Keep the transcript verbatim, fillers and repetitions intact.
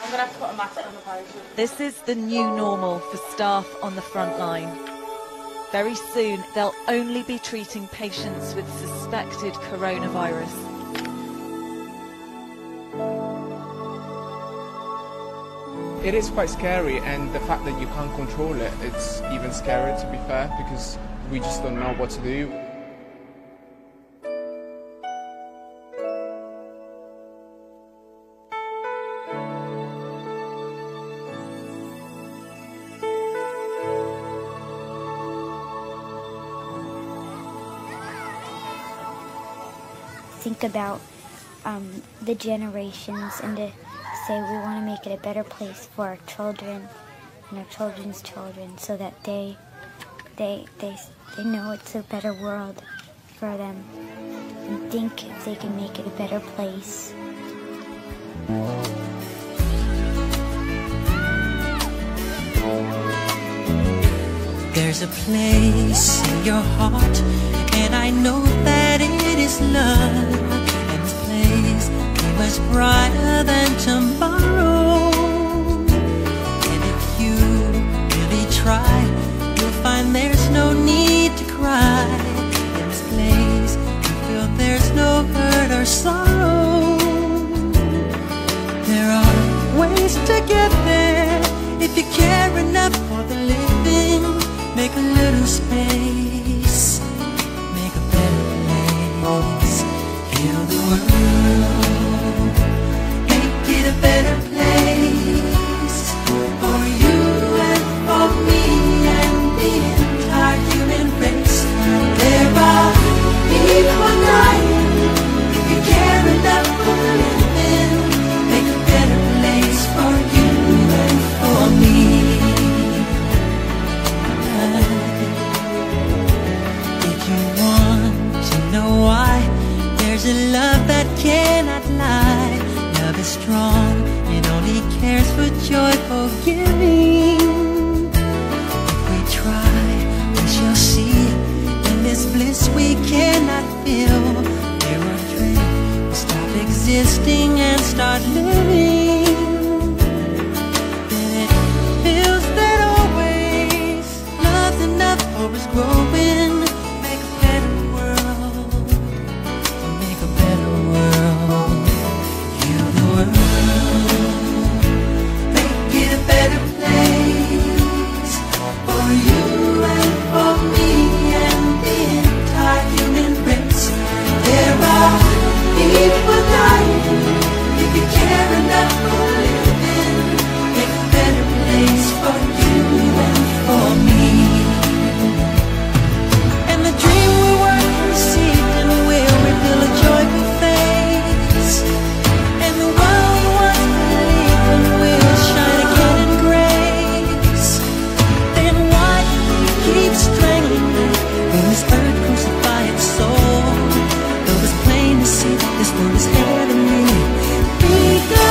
I'm going to put a mask on the patient. This is the new normal for staff on the front line. Very soon, they'll only be treating patients with suspected coronavirus. It is quite scary, and the fact that you can't control it, it's even scarier, to be fair, because we just don't know what to do. Think about um, the generations and to say we want to make it a better place for our children and our children's children, so that they they they they know it's a better world for them, and think if they can make it a better place. There's a place in your heart, and I know that it is love, and this place is much brighter than tomorrow. And if you really try, you'll find there's no need to cry. In this place, you feel there's no hurt or sorrow. There are ways to get there if you care enough for the living. Make a little space, make a better place. Heal the world, make it a better place for you and for me and the entire human race. There are people dying. If you care enough for the living, make a better place for you and for me. Why? There's a love that cannot lie. Love is strong, it only cares for joyful giving. If we try, we shall see. In this bliss we cannot feel. There are dreams, we stop existing and start living. Then it feels that always love's enough for us growing. This one is heavenly. Be God.